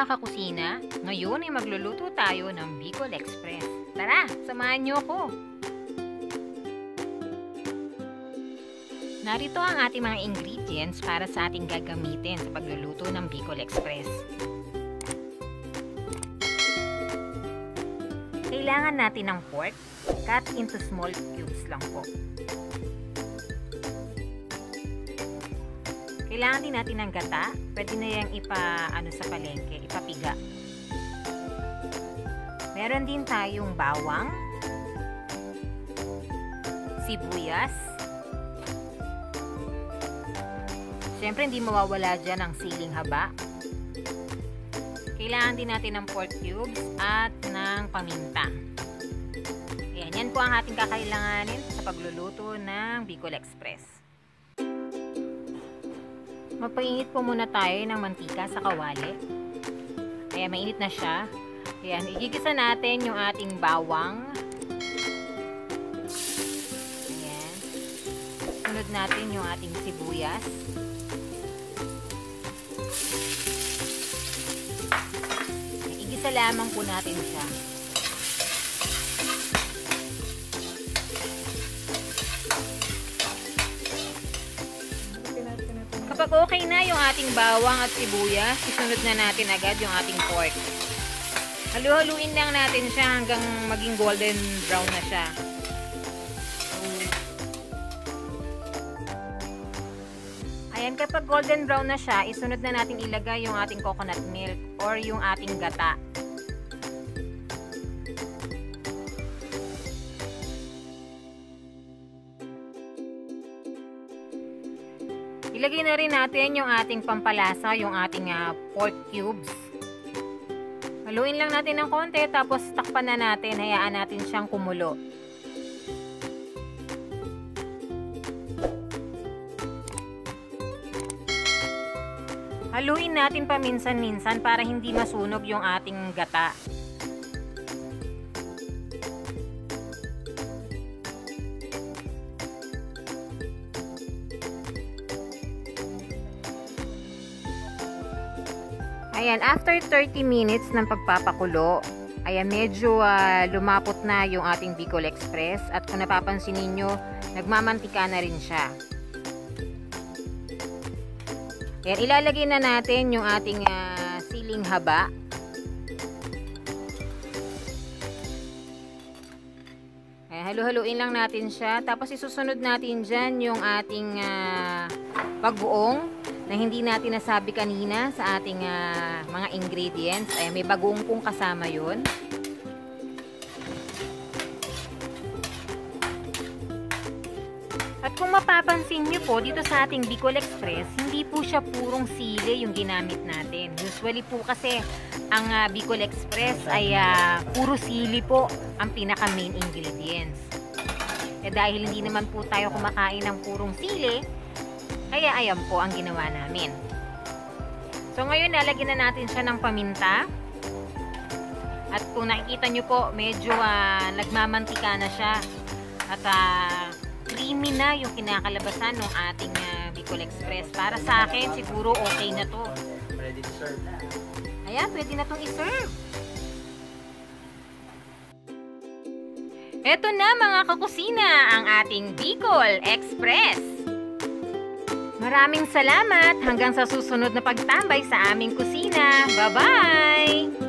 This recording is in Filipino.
mga kakusina, ngayon ay magluluto tayo ng Bicol Express. Tara, samahan niyo ako! Narito ang ating mga ingredients para sa ating gagamitin sa pagluluto ng Bicol Express. Kailangan natin ng pork, cut into small cubes lang po. Kailangan din natin ng gata, pwede na yung sa palengke, ipapiga. Meron din tayong bawang, sibuyas. Siyempre hindi mawawala dyan ang siling haba. Kailangan din natin ng pork cubes at ng paminta. Ayan, yan po ang ating kakailanganin sa pagluluto ng Bicol Express. Magpainit po muna tayo ng mantika sa kawali. Ayan, mainit na siya. Ayan, igigisa natin yung ating bawang. Ayan. Sunod natin yung ating sibuyas. Ayan, igisa lamang po natin siya. Kapag okay na yung ating bawang at sibuyas, isunod na natin agad yung ating pork. Halu-haluin lang natin siya hanggang maging golden brown na siya. Ayan, kapag golden brown na siya, isunod na natin ilagay yung ating coconut milk or yung ating gata. Ilagay na rin natin yung ating pampalasa, yung ating pork cubes. Haluin lang natin ng konti, tapos takpan na natin, hayaan natin siyang kumulo. Haluin natin paminsan-minsan para hindi masunog yung ating gata. Ayan, after 30 minutes ng pagpapakulo, ayan, medyo lumapot na yung ating Bicol Express. At kung napapansin ninyo, nagmamantika na rin siya. Ayan, ilalagay na natin yung ating siling haba. Ayan, halu-haluin lang natin siya. Tapos isusunod natin dyan yung ating pagbuong na hindi natin nasabi kanina sa ating mga ingredients. Ay, may bagoong pong kasama yun. At kung mapapansin nyo po, dito sa ating Bicol Express, hindi po siya purong sili yung ginamit natin. Usually po kasi, ang Bicol Express ay puro sili po ang pinaka main ingredients. Eh dahil hindi naman po tayo kumakain ng purong sili, kaya ayan po ang ginawa namin. So ngayon lalagyan na natin siya ng paminta. At kung nakikita nyo po, medyo nagmamantika na siya. At creamy na yung kinakalabasan ng ating Bicol Express. Para sa akin, siguro okay na to. Ready to serve na. Ayan, pwede na itong iserve. Eto na mga kakusina, ang ating Bicol Express. Maraming salamat hanggang sa susunod na pagtambay sa aming kusina. Bye-bye!